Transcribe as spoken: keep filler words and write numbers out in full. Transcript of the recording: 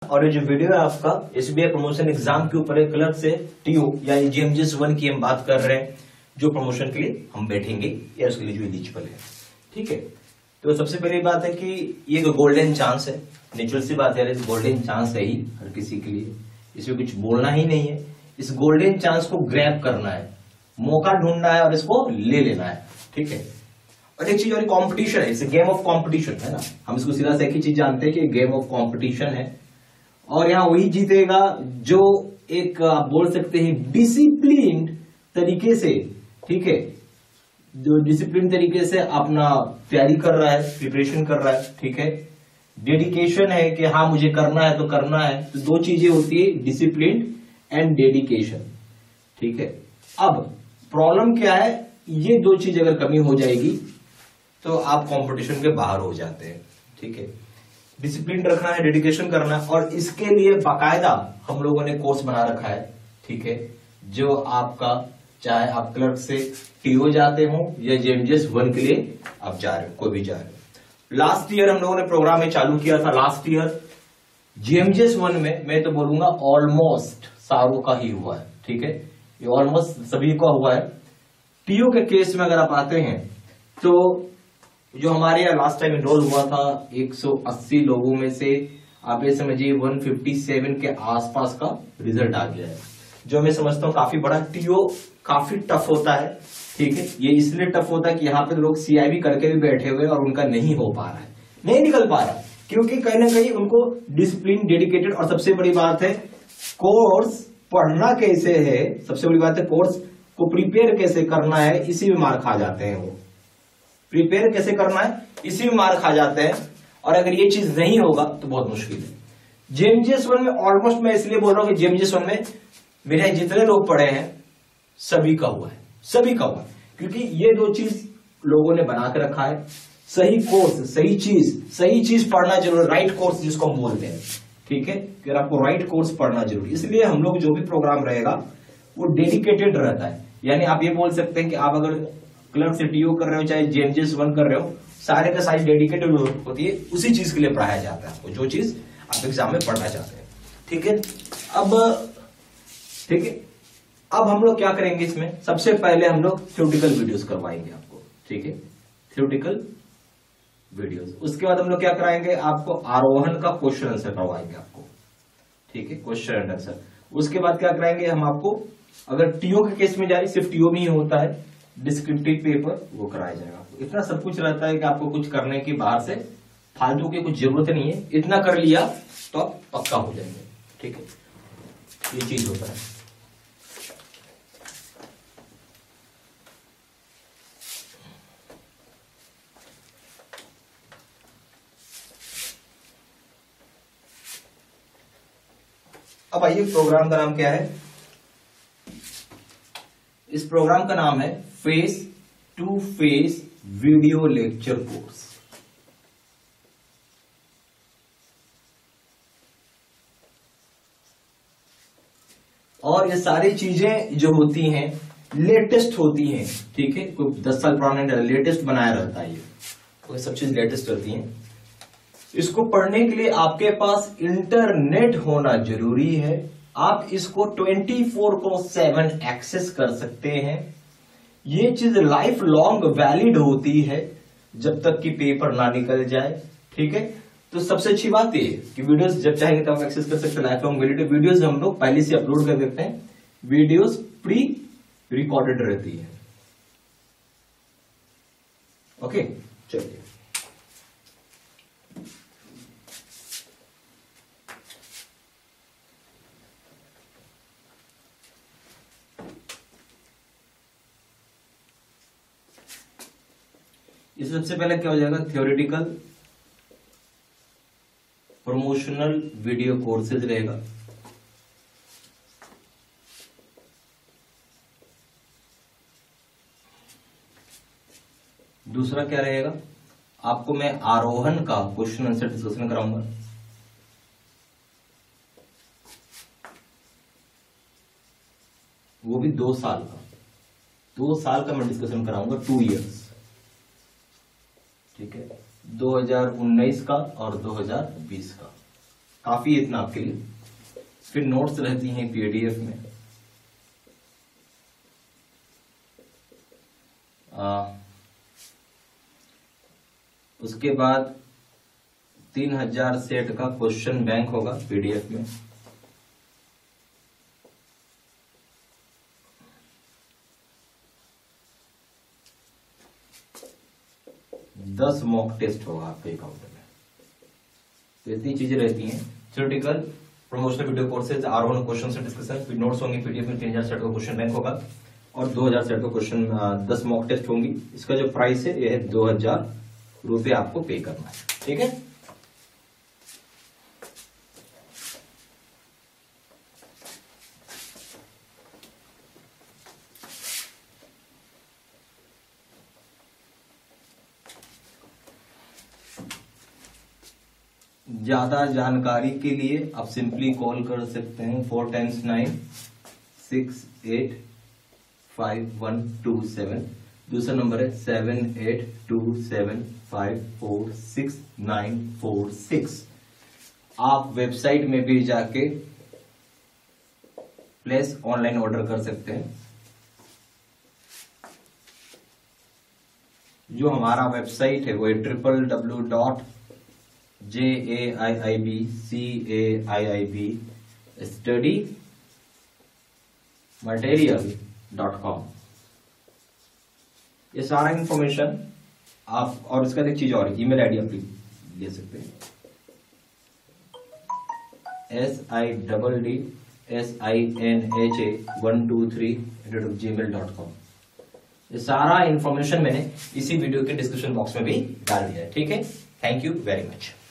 और ये जो वीडियो है आपका एसबीआई प्रमोशन एग्जाम के ऊपर क्लर्क से टीओ या जेएमजेस वन की हम बात कर रहे हैं, जो प्रमोशन के लिए हम बैठेंगे या उसके लिए जो एलिजिबल है। ठीक है, तो सबसे पहली बात है कि ये तो गोल्डन चांस है, नेचुरल सी बात है, गोल्डन चांस है ही हर किसी के लिए, इसमें कुछ बोलना ही नहीं है। इस गोल्डन चांस को ग्रैब करना है, मौका ढूंढना है और इसको ले लेना है। ठीक है, और एक चीज और कंपटीशन है, इसे गेम ऑफ कंपटीशन है ना, हम इसको सीधा से एक ही चीज जानते हैं कि गेम ऑफ कंपटीशन है और यहाँ वही जीतेगा जो एक आप बोल सकते हैं डिसिप्लिन्ड तरीके से, ठीक है, जो डिसिप्लिन तरीके से अपना तैयारी कर रहा है, प्रिपरेशन कर रहा है। ठीक है, डेडिकेशन है कि हाँ मुझे करना है तो करना है। तो दो चीजें होती है, डिसिप्लिन एंड डेडिकेशन। ठीक है, अब प्रॉब्लम क्या है, ये दो चीज अगर कमी हो जाएगी तो आप कंपटीशन के बाहर हो जाते हैं। ठीक है, डिसिप्लिन रखना है, डेडिकेशन करना है और इसके लिए बाकायदा हम लोगों ने कोर्स बना रखा है। ठीक है, जो आपका चाहे आप क्लर्क से टीओ जाते हो या जेएमजेस वन के लिए आप जा रहे हो, कोई भी जा रहे हो। लास्ट ईयर हम लोगों ने प्रोग्राम में चालू किया था, लास्ट ईयर जेएमजेस वन में मैं तो बोलूंगा ऑलमोस्ट सारों का ही हुआ है। ठीक है, ये ऑलमोस्ट सभी का हुआ है। टीओ के केस में अगर आप आते हैं तो जो हमारे यहाँ लास्ट टाइम इनरोल हुआ था एक सौ अस्सी लोगों में से आप ये समझिए एक सौ सत्तावन के आसपास का रिजल्ट आ गया है, जो मैं समझता हूँ काफी बड़ा। टीओ काफी टफ होता है। ठीक है, ये इसलिए टफ होता है कि यहाँ पे लोग सीआईबी करके भी बैठे हुए और उनका नहीं हो पा रहा है, नहीं निकल पा रहा, क्योंकि कहीं ना कहीं उनको डिसिप्लिन, डेडिकेटेड और सबसे बड़ी बात है कोर्स पढ़ना कैसे है, सबसे बड़ी बात है कोर्स को प्रिपेयर कैसे करना है, इसी में मार खा जाते हैं। वो प्रिपेयर कैसे करना है इसी में मार खा जाते हैं और अगर ये चीज नहीं होगा तो बहुत मुश्किल है। जेएमजेस वन में ऑलमोस्ट मैं इसलिए बोल रहा हूं कि जेएमजेस वन में मेरे जितने लोग पढ़े हैं सभी का हुआ है, सभी का हुआ है, क्योंकि ये दो चीज लोगों ने बना के रखा है। सही कोर्स, सही चीज, सही चीज पढ़ना जरूरी, राइट कोर्स जिसको हम बोलते हैं। ठीक है, फिर आपको राइट कोर्स पढ़ना जरूरी, इसलिए हम लोग जो भी प्रोग्राम रहेगा वो डेडिकेटेड रहता है। यानी आप ये बोल सकते हैं कि आप अगर क्लर्क से टीओ कर रहे हो चाहे जेएमजेस वन कर रहे हो, सारे का सारी डेडिकेटेड होती है, उसी चीज के लिए पढ़ाया जाता है आपको, जो चीज आप एग्जाम में पढ़ना चाहते हैं। ठीक है, अब ठीक है अब हम लोग क्या करेंगे, इसमें सबसे पहले हम लोग थ्योरेटिकल वीडियोस करवाएंगे आपको। ठीक है, थ्योरेटिकल वीडियोस, उसके बाद हम लोग क्या कराएंगे, आपको आरोहण का क्वेश्चन आंसर करवाएंगे आपको। ठीक है, क्वेश्चन एंड आंसर। उसके बाद क्या कराएंगे हम आपको, अगर टीओ के केस में जा रही सिर्फ टीओ में ही होता है, डिस्क्रिप्टिव पेपर वो कराया जाएगा आपको। इतना सब कुछ रहता है कि आपको कुछ करने की बाहर से फालतू की कुछ जरूरत नहीं है, इतना कर लिया तो आप पक्का हो जाएंगे। ठीक है, ये चीज होता है। अब आइए, प्रोग्राम का नाम क्या है, इस प्रोग्राम का नाम है face to face video lecture course. और ये सारी चीजें जो होती हैं लेटेस्ट होती हैं। ठीक है, कोई दस साल पुराना लेटेस्ट बनाया रहता है, ये कोई सब चीज लेटेस्ट रहती हैं। इसको पढ़ने के लिए आपके पास इंटरनेट होना जरूरी है। आप इसको चौबीस क्रॉस सात एक्सेस कर सकते हैं। ये चीज लाइफ लॉन्ग वैलिड होती है जब तक कि पेपर ना निकल जाए। ठीक है, तो सबसे अच्छी बात ये है कि वीडियोस जब चाहेंगे तब आप एक्सेस कर सकते हैं, लाइफ लॉन्ग वैलिड वीडियोस हम लोग पहले से अपलोड कर देते हैं, वीडियोस प्री रिकॉर्डेड रहती है। ओके, चलिए इस सबसे पहले क्या हो जाएगा, थ्योरेटिकल प्रमोशनल वीडियो कोर्सेज रहेगा। दूसरा क्या रहेगा, आपको मैं आरोहण का क्वेश्चन आंसर डिस्कशन कराऊंगा। वो भी दो साल का, दो साल का मैं डिस्कशन कराऊंगा, टू इयर्स। ठीक है, दो हज़ार उन्नीस का और दो हज़ार बीस का काफी है इतना आपके लिए। फिर नोट्स रहती हैं पीडीएफ में। आ, उसके बाद तीन हजार सेट का क्वेश्चन बैंक होगा पीडीएफ में। दस मॉक टेस्ट होगा आपके अकाउंट में। तो इतनी चीजें रहती हैं। Theoretical promotional video courses, or one question से डिस्कशन, फिर नोट्स होंगे पीडीएफ में। तीन हजार सेट का क्वेश्चन बैंक होगा और दो हजार सेट का क्वेश्चन, दस मॉक टेस्ट होंगी। इसका जो प्राइस है यह है दो हजार रुपये आपको पे करना है, ठीक है। ज्यादा जानकारी के लिए आप सिंपली कॉल कर सकते हैं four times nine six eight five one two seven. दूसरा नंबर है seven eight two seven five four six nine four six. आप वेबसाइट में भी जाके प्लेस ऑनलाइन ऑर्डर कर सकते हैं। जो हमारा वेबसाइट है वो triple W dot J A I I B C A I I B study material dot com. ये सारा इंफॉर्मेशन आप, और इसका एक चीज और ईमेल आईडी आप ले सकते हैं, S I double D S I N H A one two three eight gmail dot com. ये सारा इंफॉर्मेशन मैंने इसी वीडियो के डिस्क्रिप्शन बॉक्स में भी डाल दिया है, ठीक है। Thank you very much.